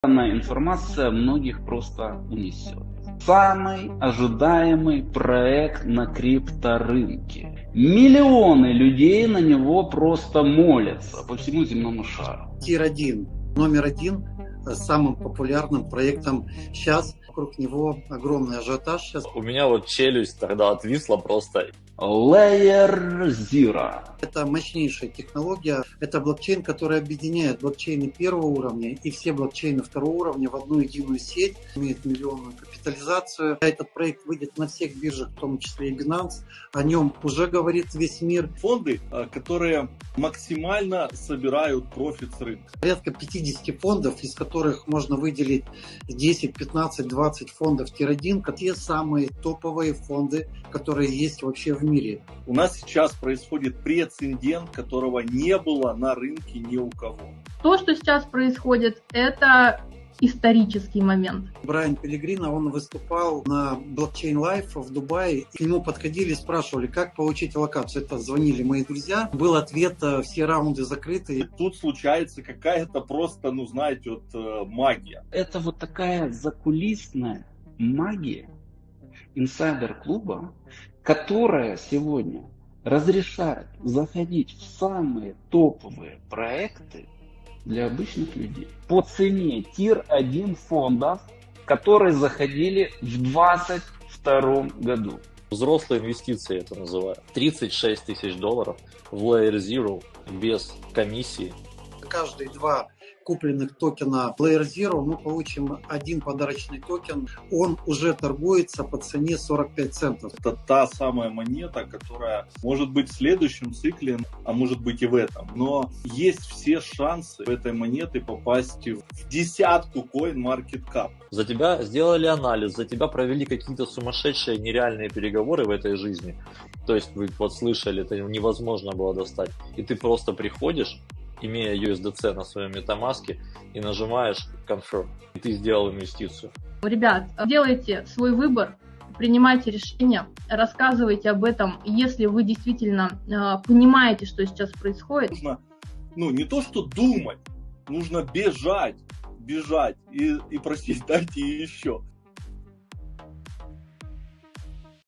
Данная информация многих просто унесет. Самый ожидаемый проект на крипторынке. Миллионы людей на него просто молятся по всему земному шару. TIR-1, номер один, самым популярным проектом сейчас. Вокруг него огромный ажиотаж сейчас. У меня вот челюсть тогда отвисла просто. Layer Zero. Это мощнейшая технология. Это блокчейн, который объединяет блокчейны первого уровня и все блокчейны второго уровня в одну единую сеть. Имеет миллионную капитализацию. Этот проект выйдет на всех биржах, в том числе и Binance. О нем уже говорит весь мир. Фонды, которые максимально собирают профит с рынка. Порядка 50 фондов, из которых можно выделить 10, 15, 20 фондов TIR-1. Те самые топовые фонды, которые есть вообще в мире. У нас сейчас происходит прецедент, которого не было на рынке ни у кого. То, что сейчас происходит, это исторический момент. Брайан Пеллегрино, он выступал на Blockchain Life в Дубае. К нему подходили и спрашивали, как получить локацию. Это звонили мои друзья. Был ответ, все раунды закрыты. И тут случается какая-то просто, знаете, магия. Это вот такая закулисная магия инсайдер-клуба, которая сегодня разрешает заходить в самые топовые проекты для обычных людей по цене TIR-1 фондов, которые заходили в 2022 году. Взрослые инвестиции это называю. $36 тысяч в Layer Zero без комиссии. Каждые 2 купленных токена Layer Zero мы получим 1 подарочный токен. Он уже торгуется по цене 45 центов. Это та самая монета, которая может быть в следующем цикле, а может быть и в этом. Но есть все шансы этой монеты попасть в десятку CoinMarketCap. За тебя сделали анализ, за тебя провели какие-то сумасшедшие нереальные переговоры в этой жизни. То есть вы вот слышали, это невозможно было достать. И ты просто приходишь, имея USDC на своем MetaMask, и нажимаешь Confirm, и ты сделал инвестицию. Ребят, делайте свой выбор, принимайте решения, рассказывайте об этом, если вы действительно понимаете, что сейчас происходит. Нужно, не то что думать, нужно бежать и просить, дайте еще.